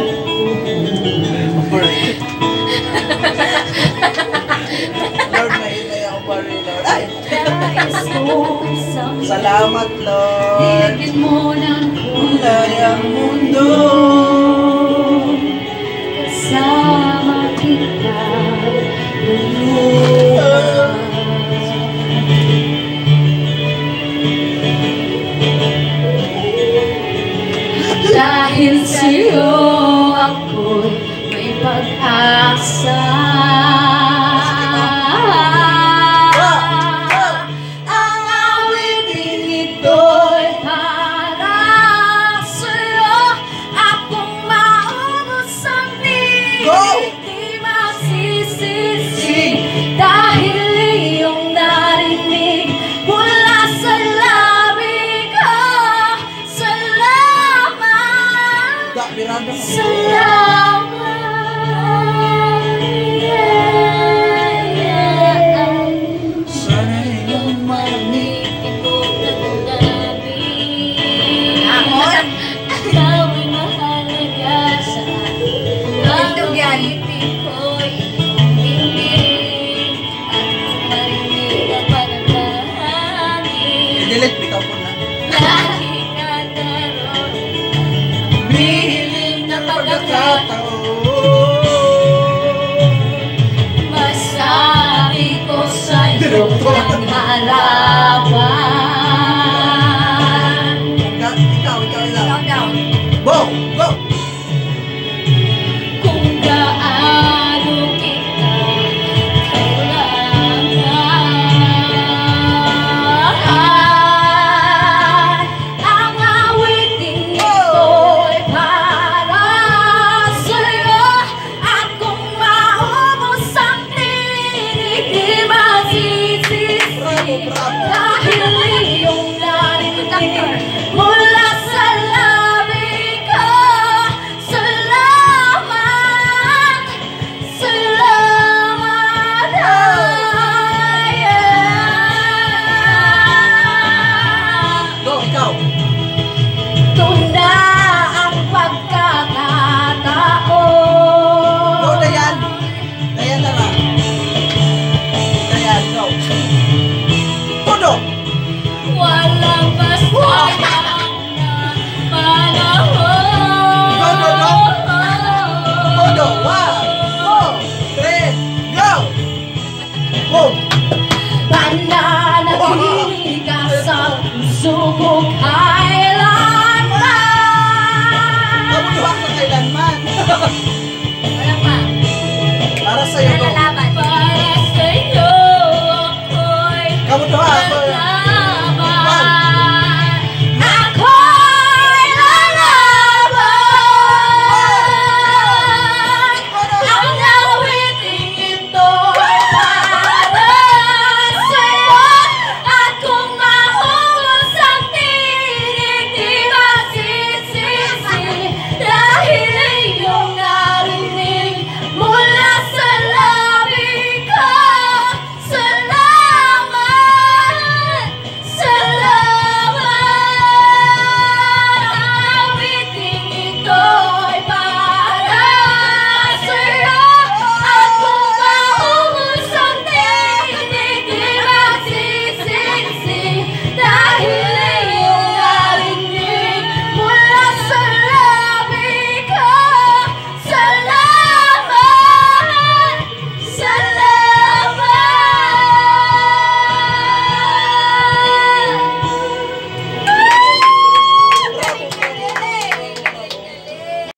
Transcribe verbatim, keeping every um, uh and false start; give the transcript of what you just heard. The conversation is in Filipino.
Lord, mahinay ako pa rin, Lord. Ay! Salamat, Lord. Kulay ang mundo. Kasama kita. Dahil sa'yo ako'y may pag-asa. Ang awiting ito'y para sa'yo. Akong maubos ang di masisisi. Dahil iyong narinig mula sa labi ko. Salamat, salamat, yeah, yeah. Sana iyong marinig ko ng labi. Ikaw ay mahalaga sa akin. Ang awitin ko'y hindi. At kung marinig ang panalangin, i-delete, bitaw ko na. lagi ka naroon. Bihiling na pagkakataon, masabi ko sa'yo ang harapan. Ikaw, ikaw, ikaw lang. Go! Go! Kung gaano kita kailangan, ang awiting ito'y para sa'yo. At kung maubos ang tinig, di masisisi. Dahil iyong narinig mula sa labi ko. Salamat, salamat, yeah. Go, ikaw! Ito na ang pagkakataon. Go, Dayan! Dayan na lang. Dayan, go! Todo! Walang basta na panahon. Go, go, go! Todo! One, two, three, go! Go! Pananatili ka sa puso ko kailanman. Kamuha sa kailanman!